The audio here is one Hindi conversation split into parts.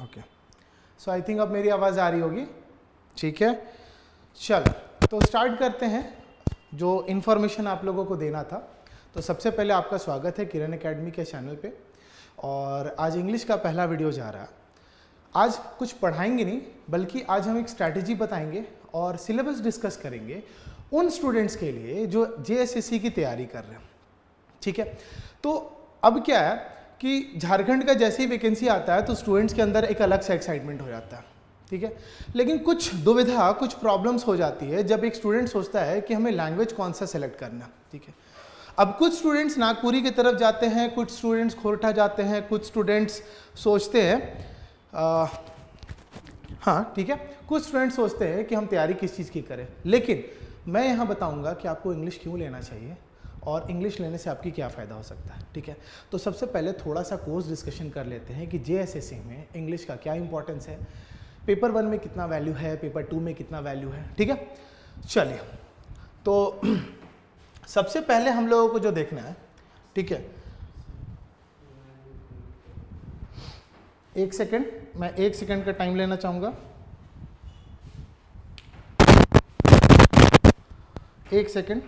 ओके, सो आई थिंक अब मेरी आवाज़ आ रही होगी, ठीक है। चलो तो स्टार्ट करते हैं जो इन्फॉर्मेशन आप लोगों को देना था। तो सबसे पहले आपका स्वागत है किरण एकेडमी के चैनल पे, और आज इंग्लिश का पहला वीडियो जा रहा है। आज कुछ पढ़ाएंगे नहीं, बल्कि आज हम एक स्ट्रैटेजी बताएंगे और सिलेबस डिस्कस करेंगे उन स्टूडेंट्स के लिए जो जेएसएससी की तैयारी कर रहे हैं, ठीक है। तो अब क्या है कि झारखंड का जैसे ही वैकेंसी आता है तो स्टूडेंट्स के अंदर एक अलग सा एक्साइटमेंट हो जाता है, ठीक है। लेकिन कुछ दुविधा, कुछ प्रॉब्लम्स हो जाती है जब एक स्टूडेंट सोचता है कि हमें लैंग्वेज कौन सा सेलेक्ट करना, ठीक है। अब कुछ स्टूडेंट्स नागपुरी की तरफ जाते हैं, कुछ स्टूडेंट्स खोरठा जाते हैं, कुछ स्टूडेंट्स सोचते हैं हाँ ठीक है, कुछ स्टूडेंट्स सोचते हैं कि हम तैयारी किस चीज़ की करें। लेकिन मैं यहाँ बताऊँगा कि आपको इंग्लिश क्यों लेना चाहिए और इंग्लिश लेने से आपकी क्या फ़ायदा हो सकता है, ठीक है। तो सबसे पहले थोड़ा सा कोर्स डिस्कशन कर लेते हैं कि जेएसएससी में इंग्लिश का क्या इंपॉर्टेंस है, पेपर 1 में कितना वैल्यू है, पेपर 2 में कितना वैल्यू है, ठीक है। चलिए, तो सबसे पहले हम लोगों को जो देखना है, ठीक है, एक सेकेंड, मैं 1 सेकेंड का टाइम लेना चाहूँगा। 1 सेकेंड।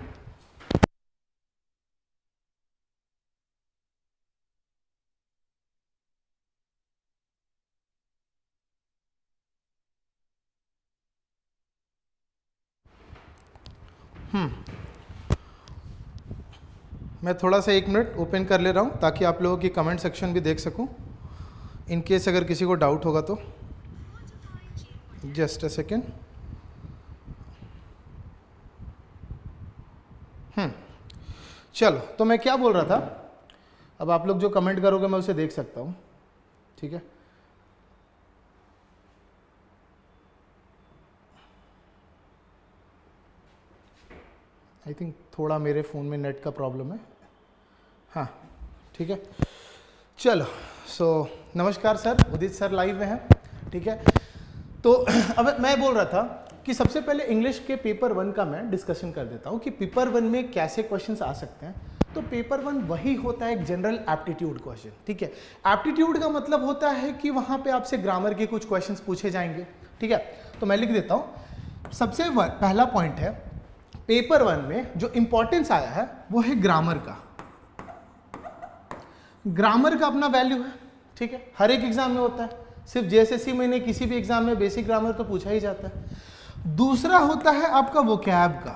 मैं थोड़ा सा 1 मिनट ओपन कर ले रहा हूँ ताकि आप लोगों की कमेंट सेक्शन भी देख सकूँ, इन केस अगर किसी को डाउट होगा तो। Just a second. चलो, तो मैं क्या बोल रहा था, अब आप लोग जो कमेंट करोगे मैं उसे देख सकता हूँ, ठीक है। आई थिंक थोड़ा मेरे फ़ोन में नेट का प्रॉब्लम है, हाँ ठीक है। चलो, सो नमस्कार सर, उदित सर लाइव में हैं, ठीक है। तो अब मैं बोल रहा था कि सबसे पहले इंग्लिश के पेपर 1 का मैं डिस्कशन कर देता हूँ कि पेपर 1 में कैसे क्वेश्चंस आ सकते हैं। तो पेपर 1 वही होता है एक जनरल एप्टीट्यूड क्वेश्चन, ठीक है। एप्टीट्यूड का मतलब होता है कि वहाँ पे आपसे ग्रामर के कुछ क्वेश्चंस पूछे जाएंगे, ठीक है। तो मैं लिख देता हूँ, सबसे पहला पॉइंट है पेपर 1 में जो इंपॉर्टेंस आया है वो है ग्रामर का। ग्रामर का अपना वैल्यू है, ठीक है, हर एक एग्जाम में होता है, सिर्फ जेएसएससी में नहीं, किसी भी एग्जाम में बेसिक ग्रामर तो पूछा ही जाता है। दूसरा होता है आपका वोकैब का।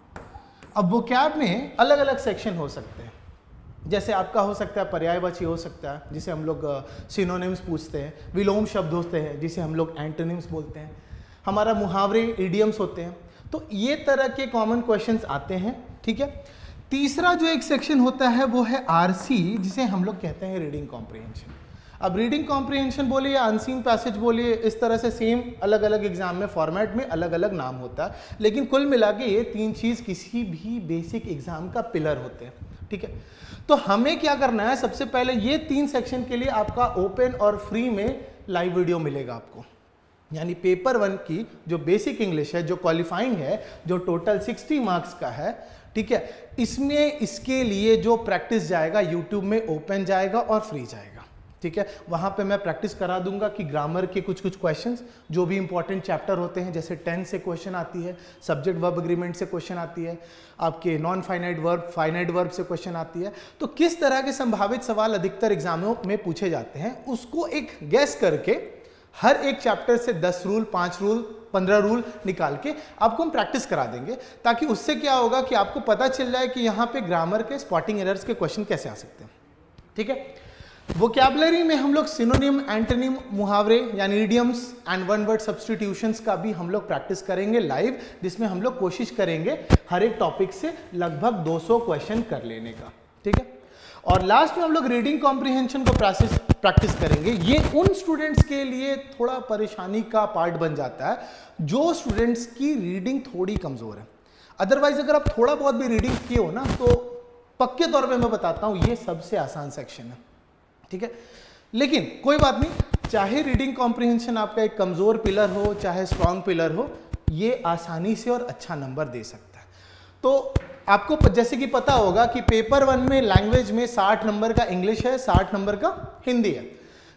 अब वोकैब में अलग अलग सेक्शन हो सकते हैं, जैसे आपका हो सकता है पर्यायवाची हो सकता है जिसे हम लोग सिनोनिम्स पूछते हैं, विलोम शब्द होते हैं जिसे हम लोग एंटोनिम्स बोलते हैं, हमारा मुहावरे इडियम्स होते हैं। तो ये तरह के कॉमन क्वेश्चंस आते हैं, ठीक है। तीसरा जो एक सेक्शन होता है वो है आरसी, जिसे हम लोग कहते हैं रीडिंग कॉम्प्रिहेंशन। अब रीडिंग कॉम्प्रिहेंशन बोलिए या अनसीन पैसेज बोलिए, इस तरह से सेम अलग अलग एग्जाम में फॉर्मेट में अलग अलग नाम होता है, लेकिन कुल मिला के ये 3 चीज़ किसी भी बेसिक एग्जाम का पिलर होते हैं, ठीक है। तो हमें क्या करना है, सबसे पहले ये 3 सेक्शन के लिए आपका ओपन और फ्री में लाइव वीडियो मिलेगा आपको, यानी पेपर 1 की जो बेसिक इंग्लिश है, जो क्वालिफाइंग है, जो टोटल 60 मार्क्स का है, ठीक है, इसमें इसके लिए जो प्रैक्टिस जाएगा यूट्यूब में ओपन जाएगा और फ्री जाएगा, ठीक है। वहाँ पे मैं प्रैक्टिस करा दूंगा कि ग्रामर के कुछ क्वेश्चंस जो भी इंपॉर्टेंट चैप्टर होते हैं, जैसे टेंस से क्वेश्चन आती है, सब्जेक्ट वर्ब एग्रीमेंट से क्वेश्चन आती है, आपके non finite verb, finite verb से क्वेश्चन आती है, तो किस तरह के संभावित सवाल अधिकतर एग्जामों में पूछे जाते हैं उसको एक गैस करके हर एक चैप्टर से 10 रूल, 5 रूल, 15 रूल निकाल के आपको हम प्रैक्टिस करा देंगे, ताकि उससे क्या होगा कि आपको पता चल जाए कि यहाँ पे ग्रामर के स्पॉटिंग एरर्स के क्वेश्चन कैसे आ सकते हैं, ठीक है। वोकैबुलरी में हम लोग सिनोनिम, एंटोनिम, मुहावरे यानी idioms and one word substitutions का भी हम लोग प्रैक्टिस करेंगे लाइव, जिसमें हम लोग कोशिश करेंगे हर एक टॉपिक से लगभग 200 क्वेश्चन कर लेने का, ठीक है। और लास्ट में हम लोग रीडिंग कॉम्प्रिहेंशन को प्रैक्टिस करेंगे। ये उन स्टूडेंट्स के लिए थोड़ा परेशानी का पार्ट बन जाता है जो स्टूडेंट्स की रीडिंग थोड़ी कमजोर है। अदरवाइज अगर आप थोड़ा बहुत भी रीडिंग किए हो ना, तो पक्के तौर पे मैं बताता हूं ये सबसे आसान सेक्शन है, ठीक है। लेकिन कोई बात नहीं, चाहे रीडिंग कॉम्प्रिहेंशन आपका एक कमजोर पिलर हो चाहे स्ट्रॉन्ग पिलर हो, ये आसानी से और अच्छा नंबर दे सकता है। तो आपको जैसे कि पता होगा कि पेपर 1 में लैंग्वेज में 60 नंबर का इंग्लिश है, 60 नंबर का हिंदी है।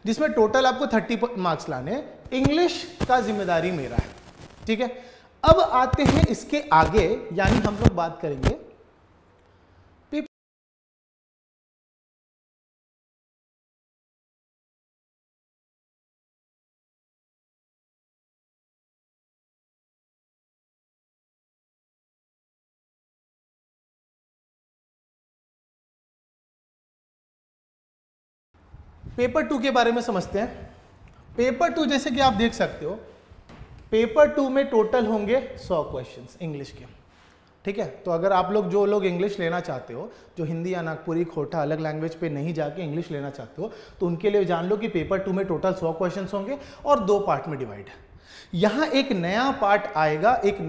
जिसमें टोटल आपको 30 मार्क्स लाने। इंग्लिश का जिम्मेदारी मेरा है, ठीक है। अब आते हैं इसके आगे, यानी हम लोग बात करेंगे पेपर 2 के बारे में समझते हैं। पेपर 2 जैसे कि आप देख सकते हो, पेपर 2 में टोटल होंगे 100 क्वेश्चंस इंग्लिश के, ठीक है। तो अगर आप लोग, जो लोग इंग्लिश लेना चाहते हो, जो हिंदी या नागपुरी खोटा अलग लैंग्वेज पे नहीं जाके इंग्लिश लेना चाहते हो, तो उनके लिए जान लो कि पेपर 2 में टोटल 100 क्वेश्चंस होंगे और 2 पार्ट में डिवाइड है। यहाँ एक नया पार्ट आएगा,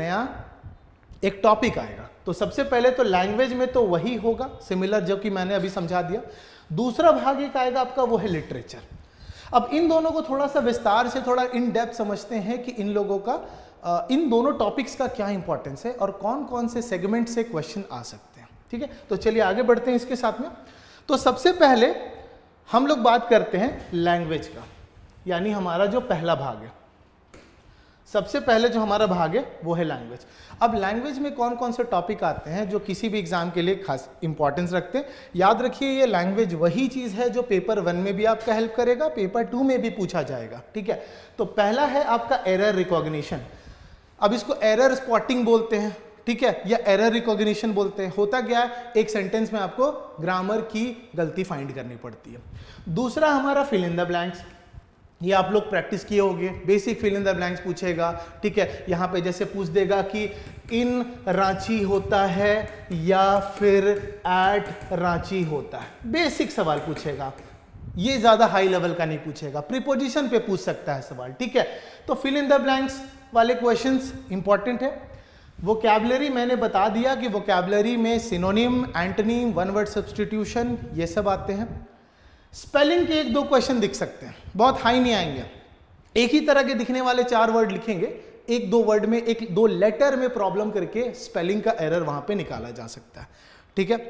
एक टॉपिक आएगा। तो सबसे पहले तो लैंग्वेज में तो वही होगा सिमिलर, जो कि मैंने अभी समझा दिया। दूसरा भाग एक आएगा आपका, वो है लिटरेचर। अब इन दोनों को थोड़ा सा विस्तार से, थोड़ा इन डेप्थ समझते हैं कि इन लोगों का, इन दोनों टॉपिक्स का क्या इंपॉर्टेंस है और कौन कौन से सेगमेंट से क्वेश्चन आ सकते हैं, ठीक है। तो चलिए आगे बढ़ते हैं इसके साथ में। तो सबसे पहले हम लोग बात करते हैं लैंग्वेज का, यानी हमारा जो पहला भाग है। सबसे पहले जो हमारा भाग है वो है लैंग्वेज। अब लैंग्वेज में कौन कौन से टॉपिक आते हैं जो किसी भी एग्जाम के लिए खास इंपॉर्टेंस रखते हैं। याद रखिए, ये लैंग्वेज वही चीज़ है जो पेपर 1 में भी आपका हेल्प करेगा, पेपर 2 में भी पूछा जाएगा, ठीक है। तो पहला है आपका एरर रिकॉग्निशन। अब इसको एरर स्पॉटिंग बोलते हैं, ठीक है, या एरर रिकॉग्निशन बोलते हैं। होता क्या है, एक सेंटेंस में आपको ग्रामर की गलती फाइंड करनी पड़ती है। दूसरा हमारा फिल इन द ब्लैंक्स, ये आप लोग प्रैक्टिस किए होंगे, basic fill in the blanks पूछेगा, ठीक है। यहाँ पे जैसे पूछ देगा कि इन रांची होता है या फिर एट रांची होता है, बेसिक सवाल पूछेगा, ये ज्यादा हाई लेवल का नहीं पूछेगा। प्रीपोजिशन पे पूछ सकता है सवाल, ठीक है। तो फिल इन द ब्लैंक्स वाले क्वेश्चंस इंपॉर्टेंट है। वोकैबुलरी मैंने बता दिया कि वोकैबुलरी में synonym, antonym, one word substitution, ये सब आते हैं। स्पेलिंग के 1-2 क्वेश्चन दिख सकते हैं, बहुत हाई नहीं आएंगे। एक ही तरह के दिखने वाले 4 वर्ड लिखेंगे, 1-2 वर्ड में, 1-2 लेटर में प्रॉब्लम करके स्पेलिंग का एरर वहां पे निकाला जा सकता है, ठीक है।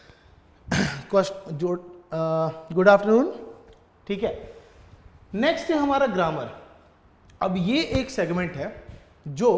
गुड आफ्टरनून, ठीक है। नेक्स्ट है हमारा ग्रामर। अब ये एक सेगमेंट है जो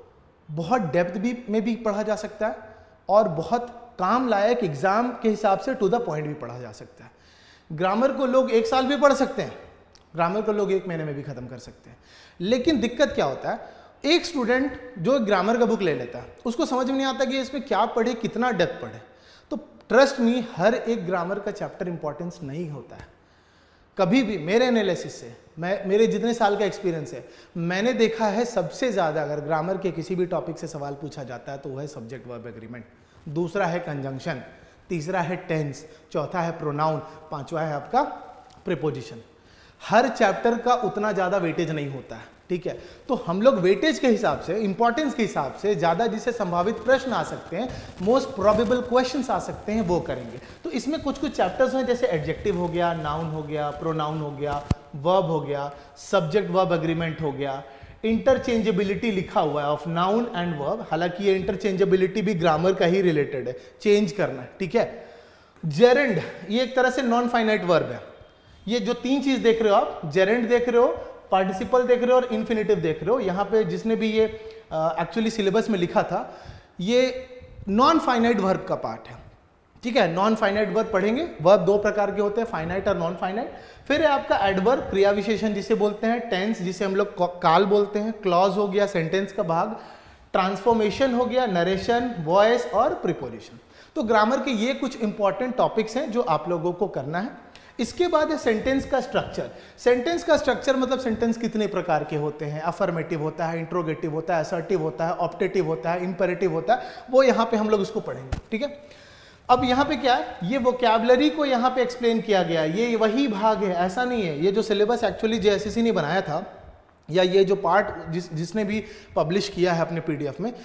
बहुत डेप्थ में भी पढ़ा जा सकता है और बहुत काम लायक एग्जाम के हिसाब से टू द पॉइंट भी पढ़ा जा सकता है। ग्रामर को लोग 1 साल भी पढ़ सकते हैं, ग्रामर को लोग 1 महीने में भी खत्म कर सकते हैं। लेकिन दिक्कत क्या होता है, एक स्टूडेंट जो ग्रामर का बुक ले लेता है, उसको समझ में नहीं आता कि इसमें क्या पढ़े, कितना डेप्थ पढ़े। तो ट्रस्ट मी, हर एक ग्रामर का चैप्टर इंपॉर्टेंस नहीं होता है। कभी भी मेरे एनालिसिस से, मेरे जितने साल का एक्सपीरियंस है, मैंने देखा है सबसे ज़्यादा अगर ग्रामर के किसी भी टॉपिक से सवाल पूछा जाता है तो वह है सब्जेक्ट वर्ब एग्रीमेंट, दूसरा है कंजंक्शन, तीसरा है टेंस, चौथा है प्रोनाउन, पांचवा है आपका प्रीपोजिशन। हर चैप्टर का उतना ज़्यादा वेटेज नहीं होता है, ठीक है। तो हम लोग वेटेज के हिसाब से, इंपॉर्टेंस के हिसाब से, ज़्यादा जिससे संभावित प्रश्न आ सकते हैं, मोस्ट प्रोबेबल क्वेश्चंस आ सकते हैं, वो करेंगे। तो इसमें कुछ कुछ चैप्टर्स हैं, जैसे एडजेक्टिव हो गया, नाउन हो गया, प्रोनाउन हो गया, वर्ब हो गया, सब्जेक्ट वर्ब एग्रीमेंट हो गया, इंटरचेंजेबिलिटी लिखा हुआ है ऑफ नाउन एंड वर्ब। हालांकि ये इंटरचेंजेबिलिटी भी ग्रामर का ही रिलेटेड है, चेंज करना, ठीक है। जेरेंड, ये एक तरह से नॉन फाइनाइट वर्ब है। ये जो 3 चीज देख रहे हो आप, जेरेंड देख रहे हो, पार्टिसिपल देख रहे हो और इन्फिनिटिव देख रहे हो। यहाँ पे जिसने भी ये एक्चुअली सिलेबस में लिखा था, ये नॉन फाइनाइट वर्ब का पार्ट है, ठीक है। नॉन फाइनाइट वर्ब पढ़ेंगे। वर्ब 2 प्रकार के होते हैं, फाइनाइट और नॉन फाइनाइट। फिर है आपका एडवर्ब, क्रिया विशेषण जिसे बोलते हैं, टेंस जिसे हम लोग काल बोलते हैं, क्लॉज हो गया सेंटेंस का भाग, ट्रांसफॉर्मेशन हो गया, नरेशन, वॉइस और प्रीपोजिशन। तो ग्रामर के ये कुछ इंपॉर्टेंट टॉपिक्स हैं जो आप लोगों को करना है। इसके बाद है सेंटेंस का स्ट्रक्चर। सेंटेंस का स्ट्रक्चर मतलब सेंटेंस कितने प्रकार के होते हैं, अफर्मेटिव होता है, इंट्रोगेटिव होता है, असर्टिव होता है, ऑप्टेटिव होता है, इंपेरेटिव होता है, वो यहाँ पे हम लोग इसको पढ़ेंगे, ठीक है। अब यहाँ पे क्या है, ये वोकैबुलरी को यहाँ पे एक्सप्लेन किया गया, ये वही भाग है, ऐसा नहीं है। ये जो सिलेबस एक्चुअली जेएसएससी ने बनाया था, या ये जो पार्ट जिसने भी पब्लिश किया है अपने पीडीएफ में,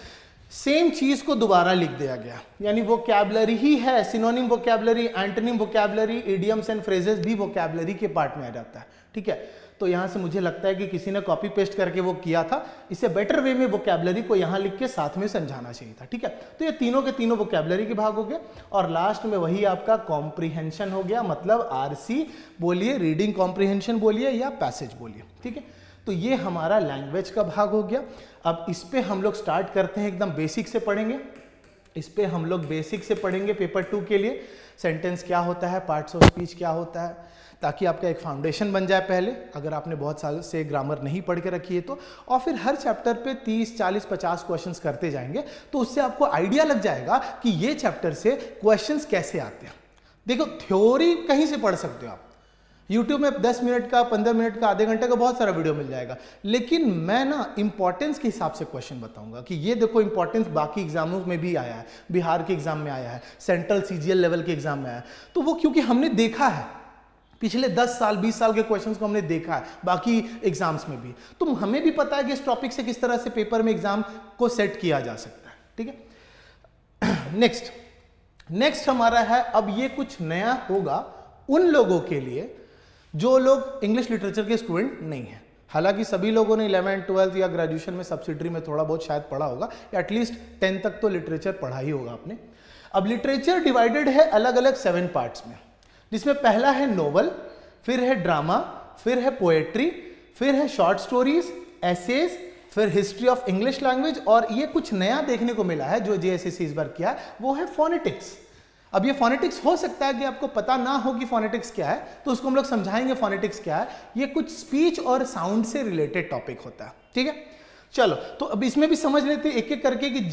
सेम चीज को दोबारा लिख दिया गया, यानी वोकैबुलरी ही है, synonym vocabulary, antonym vocabulary, idioms and phrases भी वोकैबुलरी के पार्ट में आ जाता है, ठीक है। तो यहां से मुझे लगता है कि किसी ने कॉपी पेस्ट करके वो किया था, इसे बेटर वे में वोकैबुलरी को यहां लिख के साथ में समझाना चाहिए था, ठीक है। तो ये तीनों के तीनों वोकैबुलरी के भाग हो गए, और लास्ट में वही आपका कॉम्प्रिहेंशन हो गया, मतलब आरसी बोलिए, रीडिंग कॉम्प्रिहेंशन बोलिए या पैसेज बोलिए, ठीक है। तो ये हमारा लैंग्वेज का भाग हो गया। अब इस पे हम लोग स्टार्ट करते हैं, एकदम बेसिक से पढ़ेंगे। इस पे हम लोग बेसिक से पढ़ेंगे पेपर 2 के लिए, सेंटेंस क्या होता है, पार्ट्स ऑफ स्पीच क्या होता है, ताकि आपका एक फाउंडेशन बन जाए पहले, अगर आपने बहुत साल से ग्रामर नहीं पढ़ के रखी है तो। और फिर हर चैप्टर पे 30, 40, 50 क्वेश्चंस करते जाएंगे, तो उससे आपको आइडिया लग जाएगा कि ये चैप्टर से क्वेश्चंस कैसे आते हैं। देखो, थ्योरी कहीं से पढ़ सकते हो आप, YouTube में 10 मिनट का, 15 मिनट का, आधे घंटे का बहुत सारा वीडियो मिल जाएगा, लेकिन मैं ना इंपॉर्टेंस के हिसाब से क्वेश्चन बताऊंगा कि ये देखो इंपॉर्टेंस बाकी एग्जामों में भी आया है, बिहार के एग्जाम में आया है, सेंट्रल CGL लेवल के एग्जाम में आया है, तो वो क्योंकि हमने देखा है पिछले 10 साल 20 साल के क्वेश्चंस को हमने देखा है बाकी एग्जाम्स में भी, तो हमें भी पता है कि इस टॉपिक से किस तरह से पेपर में एग्जाम को सेट किया जा सकता है, ठीक है। नेक्स्ट हमारा है, अब ये कुछ नया होगा उन लोगों के लिए जो लोग इंग्लिश लिटरेचर के स्टूडेंट नहीं हैं। हालांकि सभी लोगों ने 11th 12th या ग्रेजुएशन में सब्सिडरी में थोड़ा बहुत शायद पढ़ा होगा, या एटलीस्ट 10 तक तो लिटरेचर पढ़ा ही होगा आपने। अब लिटरेचर डिवाइडेड है अलग अलग 7 पार्ट्स में, जिसमें पहला है नोवेल, फिर है ड्रामा, फिर है पोएट्री, फिर है शॉर्ट स्टोरीज, एसेज, फिर हिस्ट्री ऑफ इंग्लिश लैंग्वेज, और ये कुछ नया देखने को मिला है जो JSSC इस बार किया है, वो है फोनेटिक्स। अब ये फोनेटिक्स हो सकता है कि आपको पता ना हो कि फोनेटिक्स क्या है, तो उसको हम लोग समझाएंगे फोनेटिक्स क्या है। ये कुछ स्पीच और साउंड से रिलेटेड टॉपिक होता है, ठीक है। चलो, तो अब इसमें भी समझ लेते हैं एक एक करके कि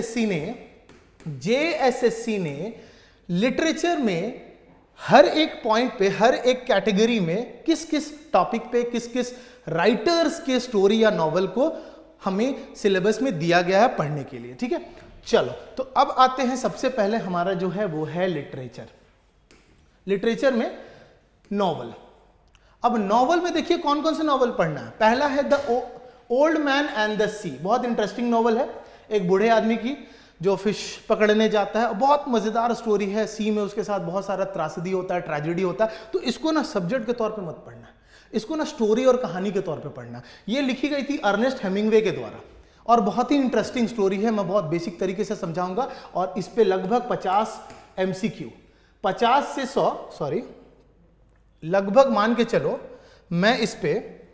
JSSC ने लिटरेचर में हर एक पॉइंट पे, हर एक कैटेगरी में किस किस टॉपिक पे, किस किस राइटर्स के स्टोरी या नॉवल को हमें सिलेबस में दिया गया है पढ़ने के लिए, ठीक है। चलो, तो अब आते हैं, सबसे पहले हमारा जो है वो है लिटरेचर। लिटरेचर में नॉवल। अब नॉवल में देखिए कौन कौन से नॉवल पढ़ना है। पहला है the old man and the sea, बहुत इंटरेस्टिंग नॉवल है, एक बूढ़े आदमी की जो फिश पकड़ने जाता है, बहुत मजेदार स्टोरी है। सी में उसके साथ बहुत सारा त्रासदी होता है, ट्रेजेडी होता है, तो इसको ना सब्जेक्ट के तौर पे मत पढ़ना, इसको ना स्टोरी और कहानी के तौर पे पढ़ना। ये लिखी गई थी अर्नेस्ट हेमिंगवे के द्वारा, और बहुत ही इंटरेस्टिंग स्टोरी है, मैं बहुत बेसिक तरीके से समझाऊंगा, और इस पे लगभग 50 MCQ, 50 से 100, सॉरी लगभग मान के चलो, मैं इस पे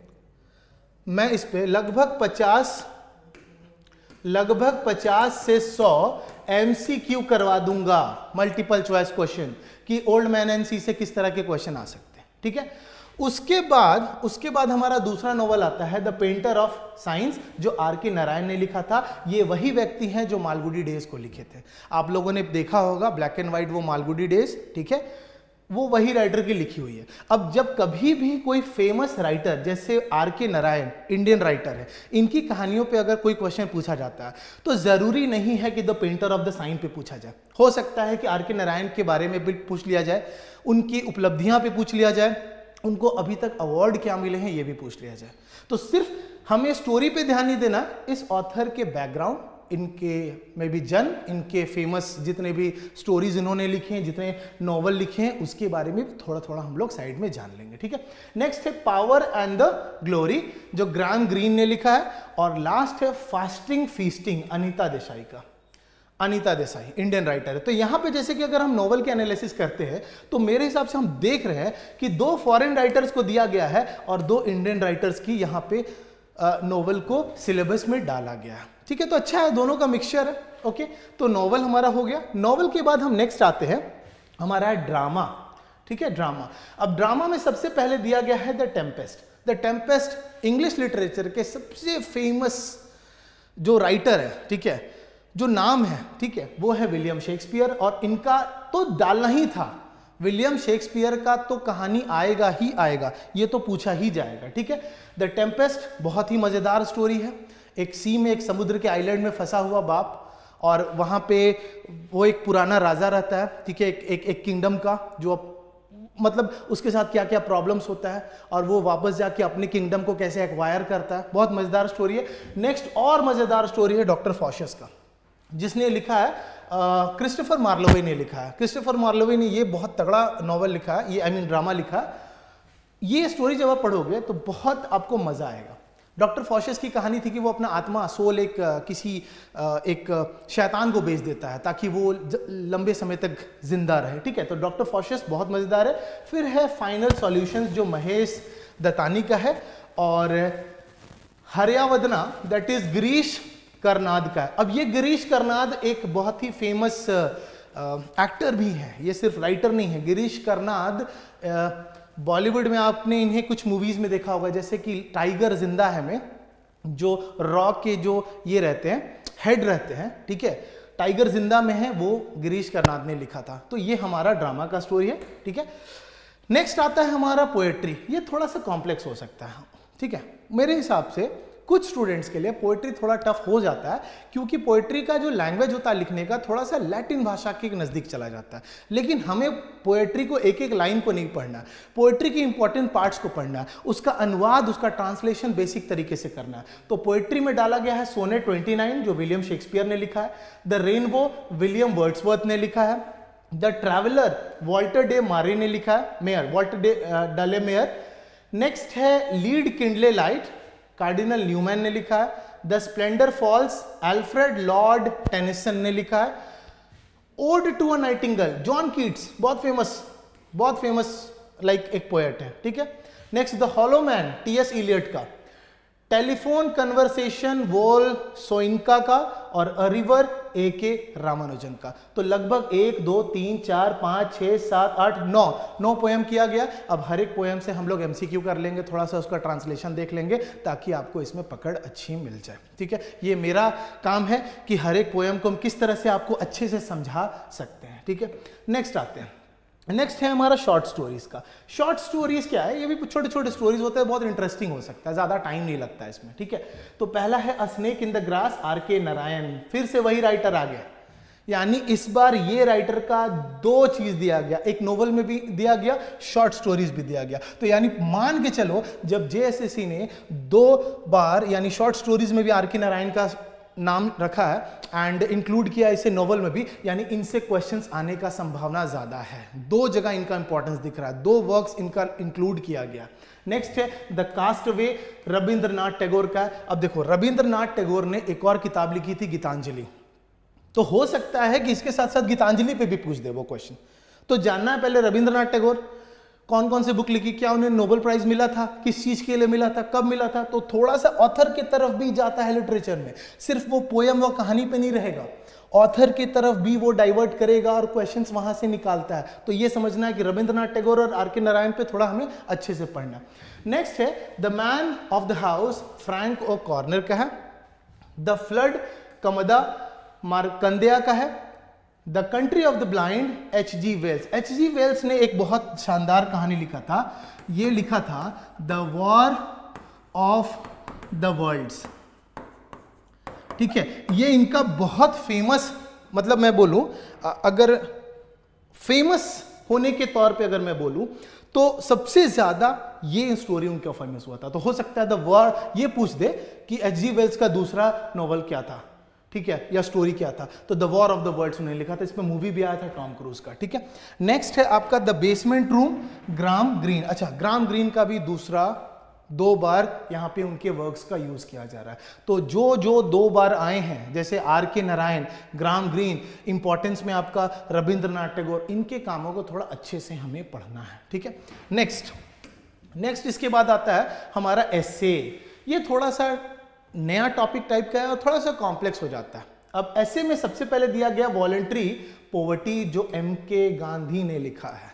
लगभग 50 से 100 MCQ करवा दूंगा, मल्टीपल चॉइस क्वेश्चन, कि ओल्ड मैन एंड सी से किस तरह के क्वेश्चन आ सकते हैं, ठीक है। उसके बाद हमारा दूसरा नॉवल आता है द पेंटर ऑफ साइंस, जो R.K. नारायण ने लिखा था। ये वही व्यक्ति हैं जो मालगुडी डेज को लिखे थे, आप लोगों ने देखा होगा ब्लैक एंड व्हाइट वो मालगुडी डेज, ठीक है, वो वही राइटर की लिखी हुई है। अब जब कभी भी कोई फेमस राइटर जैसे R.K. नारायण, इंडियन राइटर है, इनकी कहानियों पे अगर कोई क्वेश्चन पूछा जाता है तो जरूरी नहीं है कि the painter of the sign पे पूछा जाए। हो सकता है कि R.K. नारायण के बारे में भी पूछ लिया जाए, उनकी उपलब्धियां पे पूछ लिया जाए, उनको अभी तक अवार्ड क्या मिले हैं ये भी पूछ लिया जाए। तो सिर्फ हमें स्टोरी पे ध्यान नहीं देना, इस ऑथर के बैकग्राउंड, इनके में भी जन्म, इनके फेमस जितने भी स्टोरीज इन्होंने लिखे हैं, जितने नॉवल लिखे हैं, उसके बारे में थोड़ा थोड़ा हम लोग साइड में जान लेंगे, ठीक है। नेक्स्ट है पावर एंड द ग्लोरी, जो ग्राहम ग्रीन ने लिखा है, और लास्ट है फास्टिंग फीस्टिंग, अनीता देसाई का। अनीता देसाई इंडियन राइटर है। तो यहां पे जैसे कि अगर हम नॉवल के एनालिसिस करते हैं तो मेरे हिसाब से हम देख रहे हैं कि 2 फॉरेन राइटर्स को दिया गया है और 2 इंडियन राइटर्स की यहां पे नॉवल को सिलेबस में डाला गया है, ठीक है। तो अच्छा है, दोनों का मिक्सचर है, ओके। तो नॉवल हमारा हो गया। नॉवल के बाद हम नेक्स्ट आते हैं, हमारा है ड्रामा, ठीक है, ड्रामा। अब ड्रामा में सबसे पहले दिया गया है the tempest. The tempest English literature के सबसे फेमस जो राइटर है, ठीक है, जो नाम है, ठीक है, वो है विलियम शेक्सपियर, और इनका तो डालना ही था। विलियम शेक्सपियर का तो कहानी आएगा ही आएगा, ये तो पूछा ही जाएगा, ठीक है। द टेम्पेस्ट बहुत ही मजेदार स्टोरी है। एक सी में, एक समुद्र के आइलैंड में फंसा हुआ बाप, और वहां पे वो एक पुराना राजा रहता है, ठीक है, एक किंगडम का, जो मतलब उसके साथ क्या क्या प्रॉब्लम्स होता है, और वो वापस जाके अपने किंगडम को कैसे एक्वायर करता है। बहुत मजेदार स्टोरी है। नेक्स्ट और मजेदार स्टोरी है डॉक्टर फॉशस का। जिसने लिखा है क्रिस्टोफर मार्लोवे ने लिखा है। क्रिस्टोफर मार्लोवे ने ये बहुत तगड़ा नॉवल लिखा है, ये आई मीन ड्रामा लिखा है। ये स्टोरी जब आप पढ़ोगे तो बहुत आपको मजा आएगा। डॉक्टर फॉशेस की कहानी थी कि वो अपना आत्मा सोल एक शैतान को बेच देता है ताकि वो लंबे समय तक जिंदा रहे, ठीक है। तो डॉक्टर फॉशेस बहुत मजेदार है। फिर है फाइनल सॉल्यूशंस जो महेश दत्तानी का है, और हर्यावदना दैट इज गिरीश कर्नाद का है। अब ये गिरीश कर्नाद एक बहुत ही फेमस एक्टर भी है, ये सिर्फ राइटर नहीं है। गिरीश कर्नाद बॉलीवुड में आपने इन्हें कुछ मूवीज में देखा होगा, जैसे कि टाइगर जिंदा है में जो रॉक के जो ये रहते हैं हेड रहते हैं, ठीक है, टाइगर जिंदा में है, वो गिरीश कर्नाद ने लिखा था। तो ये हमारा ड्रामा का स्टोरी है, ठीक है। नेक्स्ट आता है हमारा पोएट्री। ये थोड़ा सा कॉम्प्लेक्स हो सकता है, ठीक है। मेरे हिसाब से कुछ स्टूडेंट्स के लिए पोएट्री थोड़ा टफ हो जाता है, क्योंकि पोएट्री का जो लैंग्वेज होता है लिखने का थोड़ा सा लैटिन भाषा के नज़दीक चला जाता है। लेकिन हमें पोएट्री को एक एक लाइन को नहीं पढ़ना, पोएट्री के इंपॉर्टेंट पार्ट्स को पढ़ना, उसका अनुवाद, उसका ट्रांसलेशन बेसिक तरीके से करना है। तो पोएट्री में डाला गया है सोनेट 29 जो विलियम शेक्सपियर ने लिखा है, द रेनबो विलियम वर्ड्सवर्थ ने लिखा है, द ट्रैवलर वॉल्टर डे मारे ने लिखा है, Mare Walter de la Mare. Next है lead kindly light, Cardinal Newman ने लिखा है। The splendour falls Alfred Lord Tennyson ने लिखा है। Ode to a nightingale John Keats, बहुत फेमस लाइक एक पोएट है, ठीक है। Next the hollow man T S. Eliot का, टेलीफोन कन्वर्सेशन वोल सोइनका का, और अ रिवर ए.के. रामानुजन का। तो लगभग 1 2 3 4 5 6 7 8 9 पोएम किया गया। अब हर एक पोएम से हम लोग एमसीक्यू कर लेंगे, थोड़ा सा उसका ट्रांसलेशन देख लेंगे ताकि आपको इसमें पकड़ अच्छी मिल जाए, ठीक है। ये मेरा काम है कि हर एक पोएम को हम किस तरह से आपको अच्छे से समझा सकते हैं, ठीक है। नेक्स्ट आते हैं, नेक्स्ट है हमारा शॉर्ट स्टोरीज का। शॉर्ट स्टोरीज क्या है, ये भी छोटे छोटे स्टोरीज होते हैं, बहुत इंटरेस्टिंग हो सकता है, ज़्यादा टाइम नहीं लगता है इसमें, ठीक है। तो पहला है a snake in the grass, R K. Narayan. फिर से वही राइटर आ गया, यानी इस बार ये राइटर का 2 चीज दिया गया, एक नोवेल में भी दिया गया, शॉर्ट स्टोरीज भी दिया गया। तो यानी मान के चलो जब जेएसएससी ने 2 बार यानी शॉर्ट स्टोरीज में भी आर.के. नारायण का नाम रखा है एंड इंक्लूड किया इसे नोवेल में भी, यानी इनसे क्वेश्चंस आने का संभावना ज्यादा है। 2 जगह इनका इंपॉर्टेंस दिख रहा है, 2 वर्क्स इनका इंक्लूड किया गया। नेक्स्ट है द कास्टअवे, रविंद्रनाथ टैगोर का। अब देखो रविंद्रनाथ टैगोर ने एक और किताब लिखी थी गीतांजलि, तो हो सकता है कि इसके साथ साथ गीतांजलि पे भी पूछ दे वो क्वेश्चन। तो जानना है पहले रविंद्रनाथ टैगोर कौन कौन से बुक लिखी, क्या उन्हें नोबेल प्राइज मिला था, किस चीज के लिए मिला था, कब मिला था। तो थोड़ा सा ऑथर की तरफ भी जाता है लिटरेचर में, सिर्फ वो पोयम व कहानी पे नहीं रहेगा, ऑथर की तरफ भी वो डाइवर्ट करेगा और क्वेश्चंस वहां से निकालता है। तो ये समझना है कि रविंद्रनाथ टैगोर और आर.के. नारायण पे थोड़ा हमें अच्छे से पढ़ना। नेक्स्ट है the man of the house, Frank O'Connor का है। द फ्लड, कमदा मार्कंडेय का है। The country of the blind, H.G. Wells. H.G. Wells ने एक बहुत शानदार कहानी लिखा था, ये लिखा था the war of the worlds, ठीक है। ये इनका बहुत फेमस, मतलब मैं बोलूं अगर फेमस होने के तौर पे अगर मैं बोलूं तो सबसे ज्यादा ये स्टोरी उनका फेमस हुआ था। तो हो सकता है द वॉर, ये पूछ दे कि H.G. वेल्स का दूसरा नॉवल क्या था, ठीक है, या स्टोरी क्या था। तो the war of the worlds उन्होंने लिखा था, इसमें मूवी भी आया था टॉम क्रूज का, ठीक है। नेक्स्ट है आपका the basement room, Graham Greene. अच्छा, ग्राम ग्रीन का भी दूसरा 2 बार यहाँ पे उनके वर्क्स का यूज किया जा रहा है। तो जो 2 बार आए हैं, जैसे R K. Narayan, Graham Greene, importance में आपका रविंद्रनाथ टैगोर, इनके कामों को थोड़ा अच्छे से हमें पढ़ना है, ठीक है। नेक्स्ट इसके बाद आता है हमारा एसे। ये थोड़ा सा नया टॉपिक टाइप का है और थोड़ा सा कॉम्प्लेक्स हो जाता है। अब ऐसे में सबसे पहले दिया गया वॉलंटरी पॉवर्टी, जो M.K. गांधी ने लिखा है।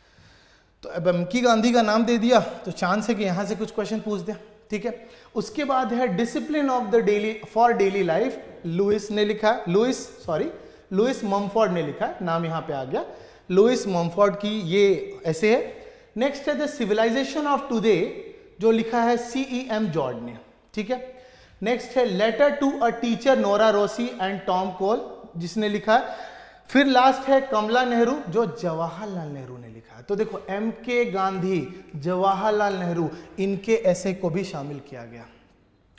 तो अब M.K. गांधी का नाम दे दिया तो चांस है कि यहां से कुछ क्वेश्चन पूछ दे, ठीक है। उसके बाद है discipline of the daily for daily life, Lewis ने लिखा है, लुइस ममफोर्ड ने लिखा है, नाम यहां पे आ गया, लुइस ममफोर्ड की ये ऐसे है। नेक्स्ट है द सिविलाइजेशन ऑफ टुडे, जो लिखा है C.E.M. जॉर्ज ने, ठीक है। नेक्स्ट है letter to a teacher, Nora Rossi and Tom Cole, जिसने लिखा है। फिर लास्ट है कमला नेहरू, जो जवाहरलाल नेहरू ने लिखा है। तो देखो M.K. गांधी, जवाहरलाल नेहरू, इनके ऐसे को भी शामिल किया गया।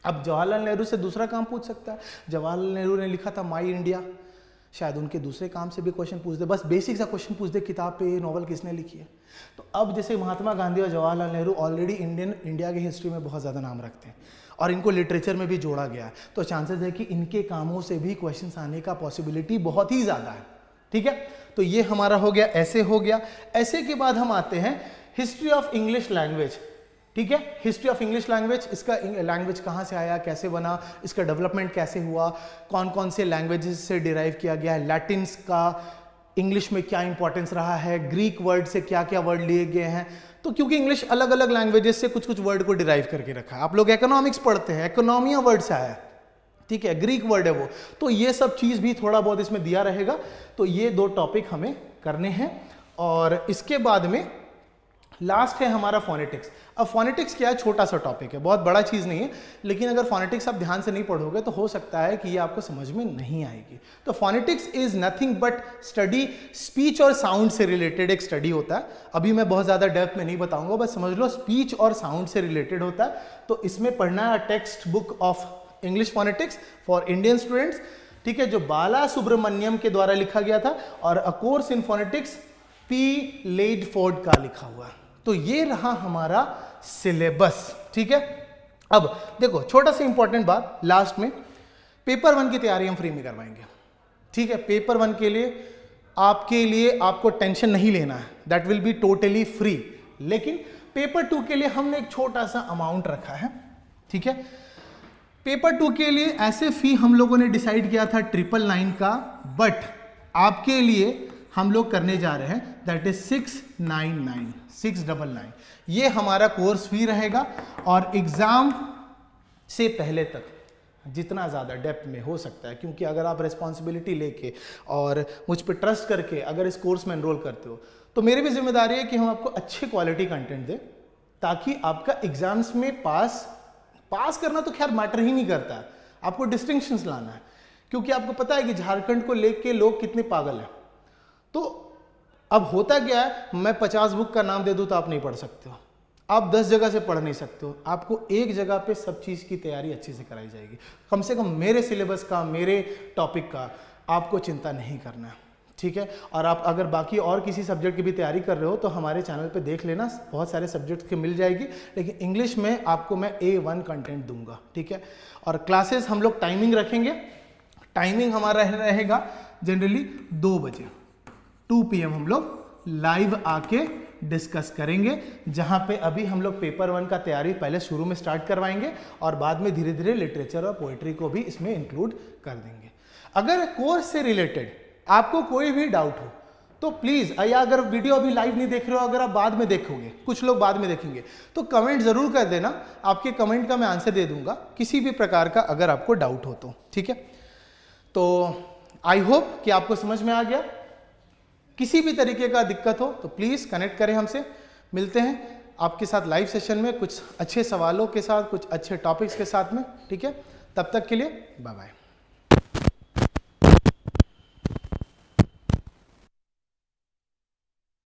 अब जवाहरलाल नेहरू से दूसरा काम पूछ सकता है, जवाहरलाल नेहरू ने लिखा था माई इंडिया, शायद उनके दूसरे काम से भी क्वेश्चन पूछ दे, बस बेसिक सा क्वेश्चन पूछ दे किताब पे ये नॉवल किसने लिखी है। तो अब जैसे महात्मा गांधी और जवाहरलाल नेहरू ऑलरेडी इंडिया की हिस्ट्री में बहुत ज़्यादा नाम रखते हैं और इनको लिटरेचर में भी जोड़ा गया है, तो चांसेस है कि इनके कामों से भी क्वेश्चंस आने का पॉसिबिलिटी बहुत ही ज़्यादा है। ठीक है, तो ये हमारा हो गया, ऐसे हो गया। ऐसे के बाद हम आते हैं हिस्ट्री ऑफ इंग्लिश लैंग्वेज। ठीक है, हिस्ट्री ऑफ इंग्लिश लैंग्वेज, इसका लैंग्वेज कहाँ से आया, कैसे बना, इसका डेवलपमेंट कैसे हुआ, कौन कौन से लैंग्वेजेस से डिराइव किया गया है, लैटिन्स का इंग्लिश में क्या इंपॉर्टेंस रहा है, ग्रीक वर्ड से क्या क्या वर्ड लिए गए हैं। तो क्योंकि इंग्लिश अलग अलग लैंग्वेजेस से कुछ कुछ वर्ड को डिराइव करके रखा है। आप लोग इकोनॉमिक्स पढ़ते हैं, इकोनॉमिया वर्ड से आया है, ठीक है, ग्रीक वर्ड है वो। तो ये सब चीज़ भी थोड़ा बहुत इसमें दिया रहेगा। तो ये 2 टॉपिक हमें करने हैं। और इसके बाद में लास्ट है हमारा फोनेटिक्स। अब फोनेटिक्स क्या है, छोटा सा टॉपिक है, बहुत बड़ा चीज़ नहीं है, लेकिन अगर फोनेटिक्स आप ध्यान से नहीं पढ़ोगे तो हो सकता है कि ये आपको समझ में नहीं आएगी। तो phonetics is nothing but study speech और साउंड से रिलेटेड एक स्टडी होता है। अभी मैं बहुत ज़्यादा डेप्थ में नहीं बताऊंगा, बस समझ लो स्पीच और साउंड से रिलेटेड होता है। तो इसमें पढ़ना है text book of English phonetics for Indian students, ठीक है, जो बाला सुब्रमण्यम के द्वारा लिखा गया था, और a course in phonetics P Ladefoged का लिखा हुआ। तो ये रहा हमारा सिलेबस। ठीक है, अब देखो छोटा सा इंपॉर्टेंट बात लास्ट में, पेपर 1 की तैयारी हम फ्री में करवाएंगे। ठीक है, पेपर 1 के लिए आपको टेंशन नहीं लेना है, that will be totally free. लेकिन पेपर 2 के लिए हमने एक छोटा सा अमाउंट रखा है। ठीक है, पेपर 2 के लिए ऐसे फी हम लोगों ने डिसाइड किया था 999 का, बट आपके लिए हम लोग करने जा रहे हैं दैट इज 699 ये हमारा कोर्स फी रहेगा। और एग्जाम से पहले तक जितना ज़्यादा डेप्थ में हो सकता है, क्योंकि अगर आप रिस्पॉन्सिबिलिटी लेके और मुझ पर ट्रस्ट करके अगर इस कोर्स में एनरोल करते हो, तो मेरी भी जिम्मेदारी है कि हम आपको अच्छे क्वालिटी कंटेंट दें, ताकि आपका एग्जाम्स में पास करना तो खैर मैटर ही नहीं करता है, आपको डिस्टिंक्शंस लाना है। क्योंकि आपको पता है कि झारखंड को लेके लोग कितने पागल हैं। तो अब होता क्या है, मैं 50 बुक का नाम दे दूं तो आप नहीं पढ़ सकते हो, आप 10 जगह से पढ़ नहीं सकते हो, आपको एक जगह पे सब चीज़ की तैयारी अच्छे से कराई जाएगी। कम से कम मेरे सिलेबस का, मेरे टॉपिक का आपको चिंता नहीं करना है। ठीक है, और आप अगर बाकी और किसी सब्जेक्ट की भी तैयारी कर रहे हो तो हमारे चैनल पे देख लेना, बहुत सारे सब्जेक्ट की मिल जाएगी। लेकिन इंग्लिश में आपको मैं A1 कंटेंट दूंगा। ठीक है, और क्लासेस हम लोग टाइमिंग रखेंगे, टाइमिंग हमारा रहेगा जनरली 2 बजे 2 PM हम लोग लाइव आके डिस्कस करेंगे, जहां पे अभी हम लोग पेपर 1 का तैयारी पहले शुरू में स्टार्ट करवाएंगे और बाद में धीरे धीरे लिटरेचर और पोएट्री को भी इसमें इंक्लूड कर देंगे। अगर कोर्स से रिलेटेड आपको कोई भी डाउट हो तो प्लीज़, या अगर वीडियो अभी लाइव नहीं देख रहे हो, अगर आप बाद में देखोगे, कुछ लोग बाद में देखेंगे, तो कमेंट ज़रूर कर देना, आपके कमेंट का मैं आंसर दे दूंगा किसी भी प्रकार का अगर आपको डाउट हो तो। ठीक है, तो आई होप कि आपको समझ में आ गया। किसी भी तरीके का दिक्कत हो तो प्लीज़ कनेक्ट करें हमसे। मिलते हैं आपके साथ लाइव सेशन में कुछ अच्छे सवालों के साथ, कुछ अच्छे टॉपिक्स के साथ में। ठीक है, तब तक के लिए बाय बाय।